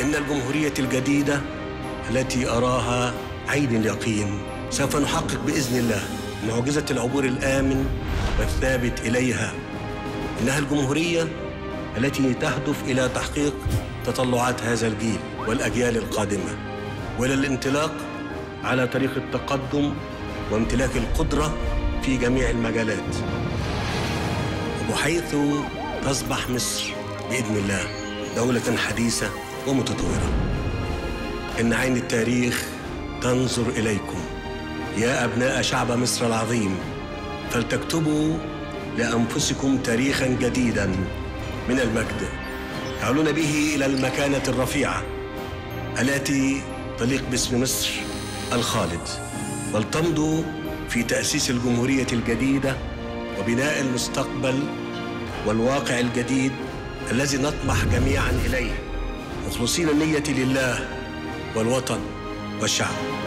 إن الجمهورية الجديدة التي أراها عين اليقين سوف نحقق بإذن الله معجزة العبور الآمن والثابت إليها. إنها الجمهورية التي تهدف إلى تحقيق تطلعات هذا الجيل والأجيال القادمة، وإلى الانطلاق على طريق التقدم وامتلاك القدرة في جميع المجالات، وحيث تصبح مصر بإذن الله دولة حديثة ومتطورة. إن عين التاريخ تنظر إليكم يا أبناء شعب مصر العظيم، فلتكتبوا لأنفسكم تاريخاً جديداً من المجد تعلون به إلى المكانة الرفيعة التي تليق باسم مصر الخالد، ولتمضوا في تأسيس الجمهورية الجديدة وبناء المستقبل والواقع الجديد الذي نطمح جميعاً إليه، مخلصين النية لله والوطن والشعب.